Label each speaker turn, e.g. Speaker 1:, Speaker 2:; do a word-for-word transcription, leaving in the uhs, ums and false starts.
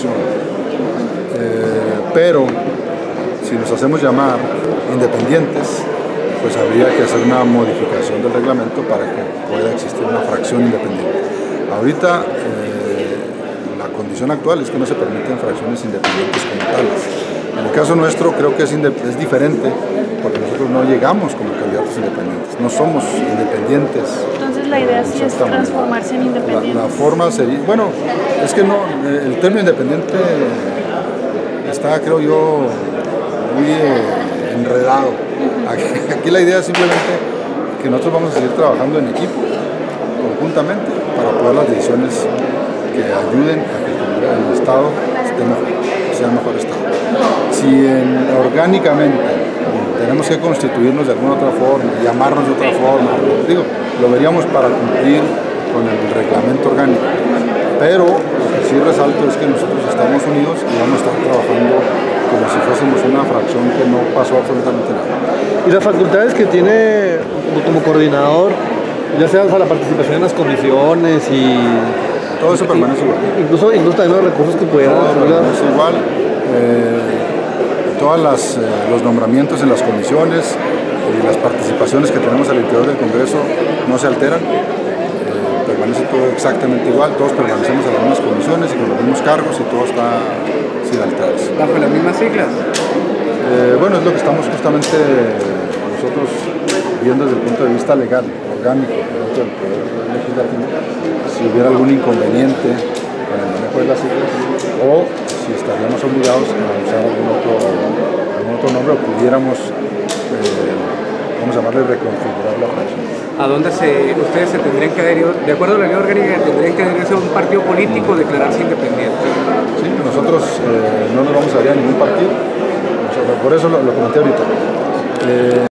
Speaker 1: fracción. Eh, pero si nos hacemos llamar independientes, pues habría que hacer una modificación del reglamento para que pueda existir una fracción independiente. Ahorita eh, la condición actual es que no se permiten fracciones independientes como tales. En el caso nuestro creo que es, es diferente porque nosotros no llegamos como candidatos independientes, no somos independientes.
Speaker 2: Entonces la idea sí es transformarse en independientes.
Speaker 1: La, la forma sería, bueno, es que no, el término independiente está, creo yo, muy eh, enredado. Aquí, aquí la idea es simplemente que nosotros vamos a seguir trabajando en equipo, conjuntamente, para poder las decisiones que ayuden a que el Estado esté mejor, sea el mejor Estado. Si en, orgánicamente tenemos que constituirnos de alguna otra forma, llamarnos de otra forma, digo, lo veríamos para cumplir con el reglamento orgánico. Pero lo que sí resalto es que nosotros estamos unidos y vamos a estar trabajando como si fuésemos una fracción que no pasó absolutamente nada.
Speaker 3: Y las facultades que tiene como coordinador, ya sea para la participación en las comisiones y...
Speaker 1: Todo eso permanece igual.
Speaker 3: Incluso, incluso también los recursos que pudieran...
Speaker 1: Todo permanece igual. Eh, todos las, eh, los nombramientos en las comisiones y las participaciones que tenemos al interior del Congreso no se alteran. Eh, permanece todo exactamente igual. Todos permanecemos en las mismas comisiones y con los mismos cargos y todo está sin alterarse.
Speaker 4: ¿Bajo las mismas siglas?
Speaker 1: Eh, bueno, es lo que estamos justamente nosotros viendo desde el punto de vista legal, orgánico, dentro del Poder Legislativo, si hubiera algún inconveniente con el manejo de las siglas o si estaríamos obligados a usar algún otro, algún otro nombre o pudiéramos, eh, vamos a llamarle, reconfigurar la fracción.
Speaker 4: ¿A dónde se, ustedes se tendrían que adherir, de acuerdo a la ley orgánica, tendrían que adherirse a un partido político o declararse independientes?
Speaker 1: Sí, nosotros eh, no nos vamos a adherir a ningún partido, por eso lo, lo comenté ahorita. Eh,